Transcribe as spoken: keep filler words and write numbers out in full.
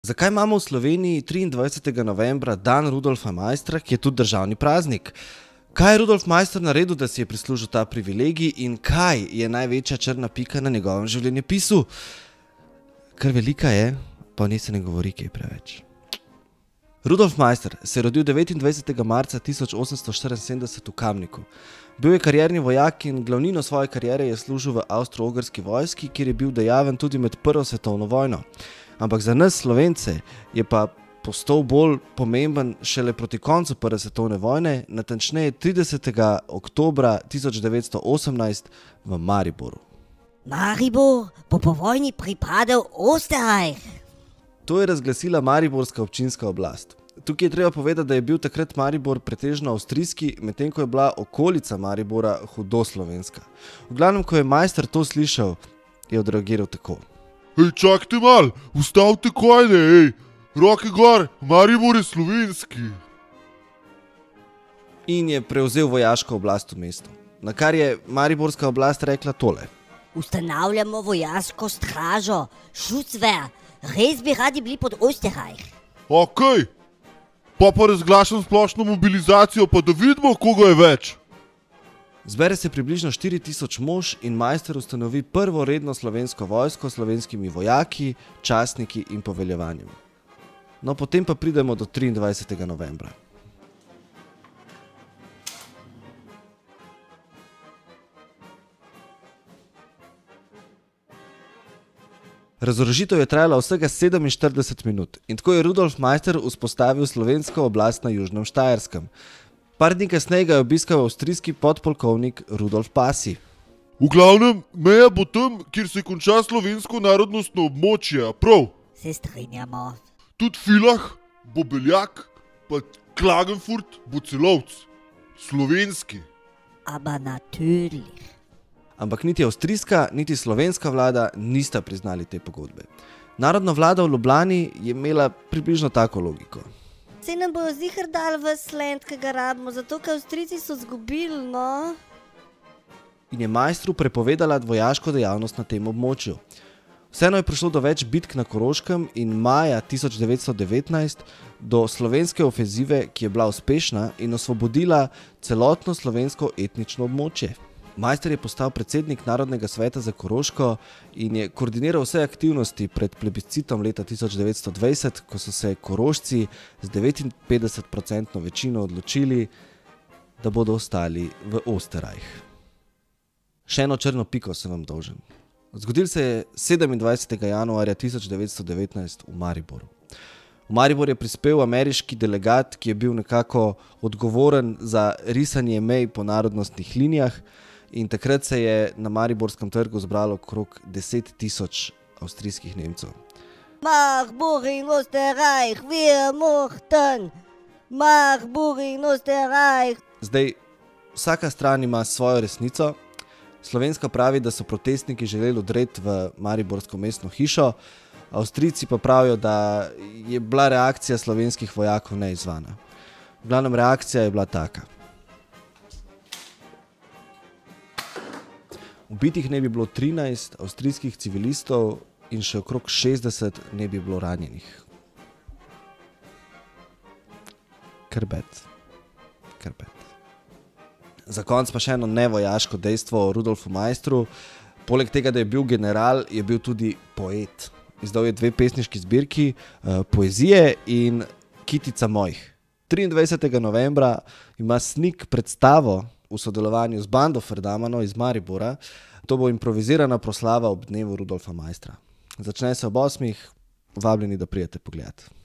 Zakaj imamo v Sloveniji triindvajsetega novembra dan Rudolfa Maistra, ki je tudi državni praznik? Kaj je Rudolf Maister naredil, da si je prislužil ta privilegij, in kaj je največja črna pika na njegovem življenjepisu? Kar velika je, pa o njej se ne govori kaj preveč. Rudolf Maister se je rodil devetindvajsetega marca tisoč osemsto štiriinsedemdeset v Kamniku. Bil je karierni vojak in glavnino svoje kariere je služil v Avstro-Ogrski vojski, kjer je bil dejaven tudi med prvo svetovno vojno. Ampak za nas Slovence je pa postal bolj pomemben šele proti koncu prve svetovne vojne, natančneje tridesetega oktobra tisoč devetsto osemnajst v Mariboru. Maribor bo po vojni pripadal Österreich. To je razglasila mariborska občinska oblast. Tukaj je treba povedati, da je bil takrat Maribor pretežno avstrijski, medtem ko je bila okolica Maribora hudo slovenska. V glavnem, ko je Maister to slišal, je odreagiral tako. Hej, čakajte mal, ustavite kojne, ej, roke gor, Maribor je slovenski. In je prevzel vojaško oblast v mestu, na kar je mariborska oblast rekla tole. Ustanavljamo vojaško stražo, Schutzwehr, res bi radi bili pod Österreich. Okej, pa pa razglašam splošno mobilizacijo, pa da vidimo, koga je več. Zbere se približno štiri tisoč mož in Maister ustanovi prvo redno slovensko vojsko s slovenskimi vojaki, častniki in poveljevanjem. No, potem pa pridemo do triindvajsetega novembra. Razorožitev je trajala vsega sedeminštirideset minut in tako je Rudolf Maister vzpostavil slovensko oblast na Južnem Štajerskem. Par dni kasneje ga je obiskal avstrijski podpolkovnik Rudolf Passy. V glavnem, meja bo tam, kjer se konča slovensko narodnostno območje, prav? Se strinjamo. Tudi Villach bo Beljak, pa Klagenfurt bo Celovec. Slovenski. Aber natürlich. Ampak niti avstrijska, niti slovenska vlada nista priznali te pogodbe. Narodna vlada v Ljubljani je imela približno tako logiko. Se nam bojo ziher dali ves land, ki ga rabimo, zato ker Avstrijci so zgubili, no? In je Maistru prepovedala vojaško dejavnost na tem območju. Vseeno je prišlo do več bitk na Koroškem in maja tisoč devetsto devetnajst do slovenske ofenzive, ki je bila uspešna in osvobodila celotno slovensko etnično območje. Maister je postal predsednik Narodnega sveta za Koroško in je koordiniral vse aktivnosti pred plebiscitom leta tisoč devetsto dvajset, ko so se Korošci z devetinpetdesetprocentno večino odločili, da bodo ostali v Österreich. Še eno črno piko sem vam dolžen. Zgodil se je sedemindvajsetega januarja tisoč devetsto devetnajst v Mariboru. V Maribor je prispel ameriški delegat, ki je bil nekako odgovoren za risanje mej po narodnostnih linijah, in takrat se je na mariborskem trgu zbralo okrog deset tisoč avstrijskih Nemcev. Maribor in Österreich, wir mochten! Maribor in Österreich! Zdaj, vsaka stran ima svojo resnico. Slovenska pravi, da so protestniki želeli vdreti v mariborsko mestno hišo, Avstrijci pa pravijo, da je bila reakcija slovenskih vojakov neizvana. V glavnem, reakcija je bila taka. Ubitih ne bi bilo trinajst avstrijskih civilistov in še okrog šestdeset ne bi bilo ranjenih. Krbet. Krbet. Za konc pa še eno nevojaško dejstvo o Rudolfu Maistru. Poleg tega, da je bil general, je bil tudi poet. Izdal je dve pesniški zbirki, poezije in Kitica mojih. triindvajsetega novembra ima Snik predstavo v sodelovanju z bando Ferdamano iz Maribora. To bo improvizirana proslava ob dnevu Rudolfa Maistra. Začne se ob osmih, vabljeni, da pridete pogledati.